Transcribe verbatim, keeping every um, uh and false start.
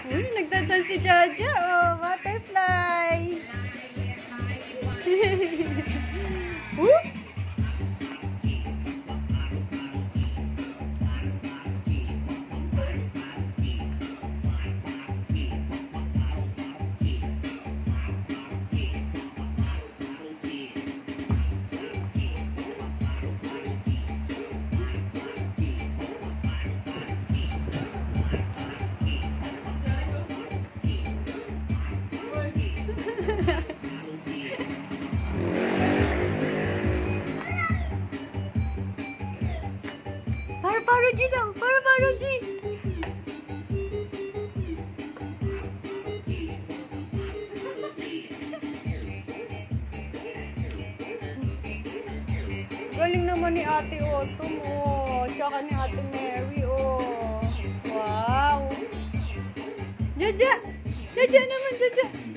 Uy, nagtatan si Jaja. Oh, butterfly. Whoop. Paro, paro, G lang. Paro, paro, G. Galing naman ni Ate Autumn, oh. Tsaka ni Ate Mary, oh. Wow. Jaja! Jaja naman, Jaja!